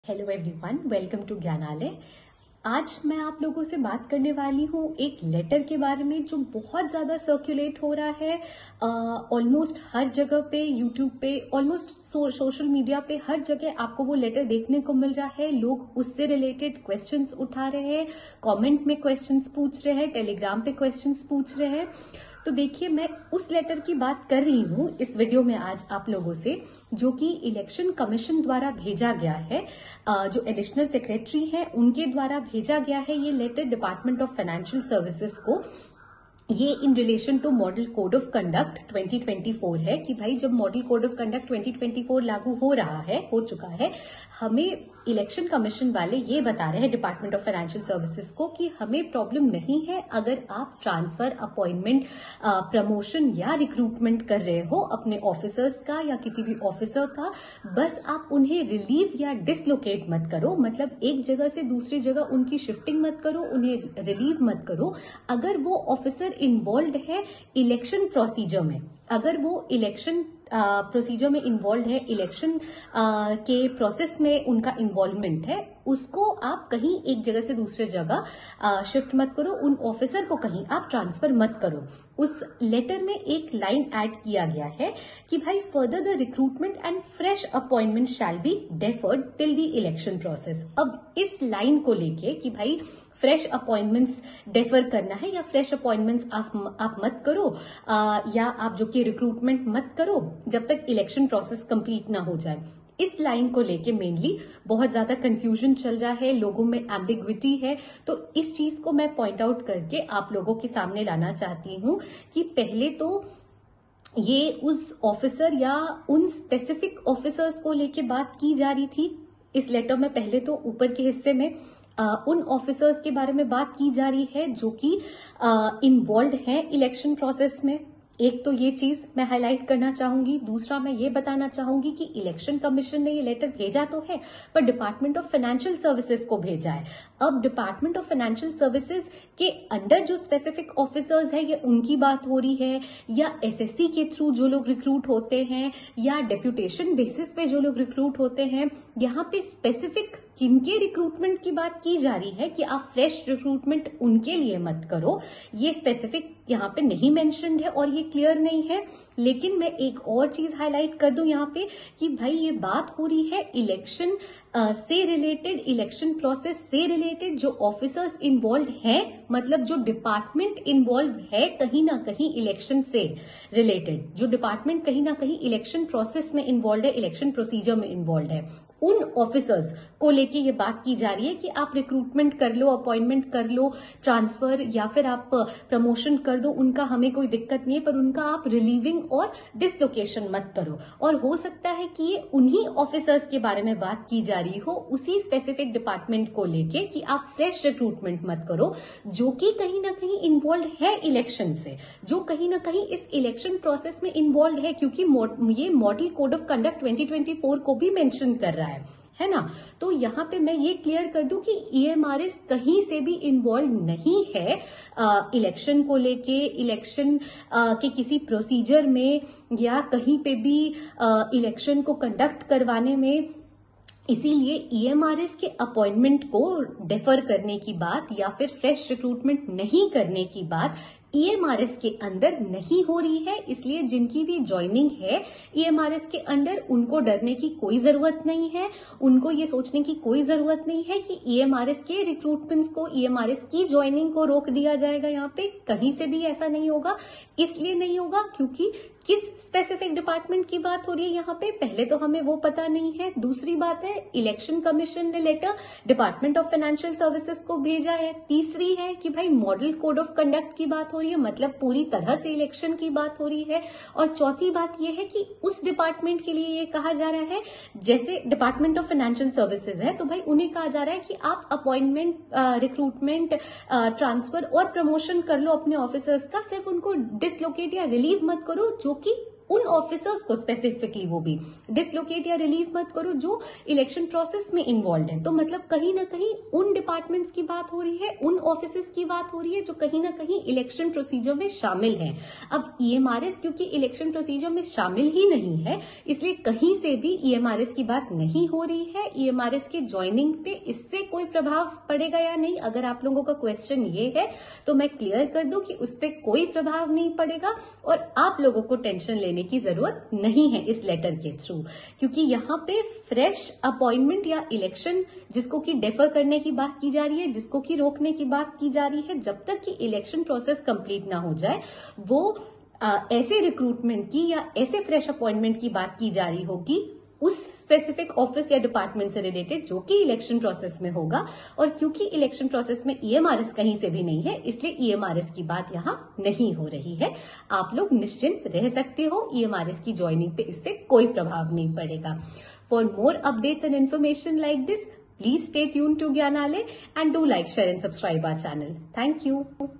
Hello everyone, welcome to Gyanalay. आज मैं आप लोगों से बात करने वाली हूँ एक लेटर के बारे में जो बहुत ज़्यादा सर्कुलेट हो रहा है ऑलमोस्ट हर जगह पे, यूट्यूब पे, ऑलमोस्ट सोशल मीडिया पे, हर जगह आपको वो लेटर देखने को मिल रहा है। लोग उससे रिलेटेड क्वेश्चंस उठा रहे हैं, कमेंट में क्वेश्चंस पूछ रहे हैं, टेलीग्राम पे क्वेश्चंस पूछ रहे हैं। तो देखिए, मैं उस लेटर की बात कर रही हूँ इस वीडियो में आज आप लोगों से, जो कि इलेक्शन कमीशन द्वारा भेजा गया है। जो एडिशनल सेक्रेटरी हैं उनके द्वारा भेजा गया है ये letter department of financial services को। ये in relation to model code of conduct 2024 है कि भाई जब मॉडल कोड ऑफ कंडक्ट 2024 लागू हो चुका है, हमें इलेक्शन कमीशन वाले ये बता रहे हैं डिपार्टमेंट ऑफ फाइनेंशियल सर्विसेज को कि हमें प्रॉब्लम नहीं है अगर आप ट्रांसफर, अपॉइंटमेंट, प्रमोशन या रिक्रूटमेंट कर रहे हो अपने ऑफिसर्स का या किसी भी ऑफिसर का। बस आप उन्हें रिलीव या डिसलोकेट मत करो, मतलब एक जगह से दूसरी जगह उनकी शिफ्टिंग मत करो, उन्हें रिलीव मत करो। अगर वो ऑफिसर इन्वॉल्व है इलेक्शन प्रोसीजर में, अगर वो इलेक्शन प्रोसीजर में इन्वॉल्व है, इलेक्शन के प्रोसेस में उनका इन्वॉल्वमेंट है, उसको आप कहीं एक जगह से दूसरे जगह शिफ्ट मत करो, उन ऑफिसर को कहीं आप ट्रांसफर मत करो। उस लेटर में एक लाइन ऐड किया गया है कि भाई further the recruitment and fresh appointment shall be deferred till the election process. अब इस लाइन को लेके कि भाई फ्रेश अपॉइंटमेंट्स डेफर करना है या फ्रेश अपॉइंटमेंट्स आप मत करो, या आप जो कि रिक्रूटमेंट मत करो जब तक इलेक्शन प्रोसेस कंप्लीट ना हो जाए। इस लाइन को लेके मेनली बहुत ज्यादा कंफ्यूजन चल रहा है, लोगों में एम्बिग्विटी है। तो इस चीज को मैं पॉइंट आउट करके आप लोगों के सामने लाना चाहती हूँ कि पहले तो ये उस ऑफिसर या उन स्पेसिफिक ऑफिसर्स को लेके बात की जा रही थी इस लेटर में। पहले तो ऊपर के हिस्से में उन ऑफिसर्स के बारे में बात की जा रही है जो कि इन्वॉल्व हैं इलेक्शन प्रोसेस में। एक तो ये चीज मैं हाईलाइट करना चाहूंगी। दूसरा, मैं ये बताना चाहूंगी कि इलेक्शन कमीशन ने ये लेटर भेजा तो है, पर डिपार्टमेंट ऑफ फाइनेंशियल सर्विसेज को भेजा है। अब डिपार्टमेंट ऑफ फाइनेंशियल सर्विसेज के अंडर जो स्पेसिफिक ऑफिसर्स है, ये उनकी बात हो रही है, या एसएससी के थ्रू जो लोग रिक्रूट होते हैं, या डेप्यूटेशन बेसिस पे जो लोग रिक्रूट होते हैं, यहाँ पे स्पेसिफिक किनके रिक्रूटमेंट की बात की जा रही है कि आप फ्रेश रिक्रूटमेंट उनके लिए मत करो, ये स्पेसिफिक यहाँ पे नहीं मेंशन्ड है और ये क्लियर नहीं है। लेकिन मैं एक और चीज हाईलाइट कर दूं यहाँ पे कि भाई ये बात हो रही है इलेक्शन से रिलेटेड, इलेक्शन प्रोसेस से रिलेटेड। जो ऑफिसर्स इन्वॉल्व हैं, मतलब जो डिपार्टमेंट इन्वॉल्व है कहीं ना कहीं इलेक्शन से रिलेटेड, जो डिपार्टमेंट कहीं ना कहीं इलेक्शन प्रोसेस में इन्वॉल्व है, इलेक्शन प्रोसीजर में इन्वॉल्व है, उन ऑफिसर्स को लेके ये बात की जा रही है कि आप रिक्रूटमेंट कर लो, अपॉइंटमेंट कर लो, ट्रांसफर या फिर आप प्रमोशन कर दो, उनका हमें कोई दिक्कत नहीं है, पर उनका आप रिलीविंग और डिसलोकेशन मत करो। और हो सकता है कि ये उन्हीं ऑफिसर्स के बारे में बात की जा रही हो, उसी स्पेसिफिक डिपार्टमेंट को लेके कि आप फ्रेश रिक्रूटमेंट मत करो, जो कि कहीं ना कहीं इन्वॉल्व है इलेक्शन से, जो कहीं ना कहीं इस इलेक्शन प्रोसेस में इन्वॉल्व है, क्योंकि ये मॉडल कोड ऑफ कंडक्ट 2024 को भी मेंशन कर रहा है ना। तो यहाँ पे मैं ये क्लियर कर दूं कि ईएमआरएस कहीं से भी इन्वॉल्व नहीं है इलेक्शन को लेके, इलेक्शन के किसी प्रोसीजर में या कहीं पे भी इलेक्शन को कंडक्ट करवाने में। इसीलिए ईएमआरएस के अपॉइंटमेंट को डेफर करने की बात या फिर फ्रेश रिक्रूटमेंट नहीं करने की बात ईएमआरएस के अंदर नहीं हो रही है। इसलिए जिनकी भी ज्वाइनिंग है ईएमआरएस के अंडर, उनको डरने की कोई जरूरत नहीं है, उनको ये सोचने की कोई जरूरत नहीं है कि ईएमआरएस के रिक्रूटमेंट्स को, ईएमआरएस की ज्वाइनिंग को रोक दिया जाएगा। यहाँ पे कहीं से भी ऐसा नहीं होगा। इसलिए नहीं होगा क्योंकि किस स्पेसिफिक डिपार्टमेंट की बात हो रही है यहाँ पे, पहले तो हमें वो पता नहीं है। दूसरी बात है, इलेक्शन कमीशन ने letter department of financial services को भेजा है। तीसरी है कि भाई मॉडल कोड ऑफ कंडक्ट की बात हो रही है, मतलब पूरी तरह से इलेक्शन की बात हो रही है। और चौथी बात यह है कि उस डिपार्टमेंट के लिए ये कहा जा रहा है, जैसे डिपार्टमेंट ऑफ फाइनेंशियल सर्विसेज है, तो भाई उन्हें कहा जा रहा है कि आप अपॉइंटमेंट, रिक्रूटमेंट, ट्रांसफर और प्रमोशन कर लो अपने ऑफिसर्स का, सिर्फ उनको डिसलोकेट या रिलीव मत करो, जो कि उन ऑफिसर्स को स्पेसिफिकली वो भी डिसलोकेट या रिलीव मत करो जो इलेक्शन प्रोसेस में इन्वॉल्व है। तो मतलब कहीं ना कहीं उन डिपार्टमेंट्स की बात हो रही है, उन ऑफिसेस की बात हो रही है जो कहीं ना कहीं इलेक्शन प्रोसीजर में शामिल है। अब ईएमआरएस क्योंकि इलेक्शन प्रोसीजर में शामिल ही नहीं है, इसलिए कहीं से भी ईएमआरएस की बात नहीं हो रही है। ईएमआरएस के ज्वाइनिंग पे इससे कोई प्रभाव पड़ेगा या नहीं, अगर आप लोगों का क्वेश्चन ये है तो मैं क्लियर कर दूं कि उस पर कोई प्रभाव नहीं पड़ेगा और आप लोगों को टेंशन लेने की जरूरत नहीं है इस लेटर के थ्रू, क्योंकि यहाँ पे फ्रेश अपॉइंटमेंट या इलेक्शन जिसको कि डेफर करने की बात की जा रही है, जिसको कि रोकने की बात की जा रही है, जब तक कि इलेक्शन प्रोसेस कंप्लीट ना हो जाए, वो ऐसे रिक्रूटमेंट की या ऐसे फ्रेश अपॉइंटमेंट की बात की जा रही होगी उस स्पेसिफिक ऑफिस या डिपार्टमेंट से रिलेटेड जो कि इलेक्शन प्रोसेस में होगा। और क्योंकि इलेक्शन प्रोसेस में ईएमआरएस कहीं से भी नहीं है, इसलिए ईएमआरएस की बात यहाँ नहीं हो रही है। आप लोग निश्चिंत रह सकते हो, ईएमआरएस की ज्वाइनिंग पे इससे कोई प्रभाव नहीं पड़ेगा। For more updates and information like this, please stay tuned to Gyanalaya and do like, share and subscribe our channel. Thank you.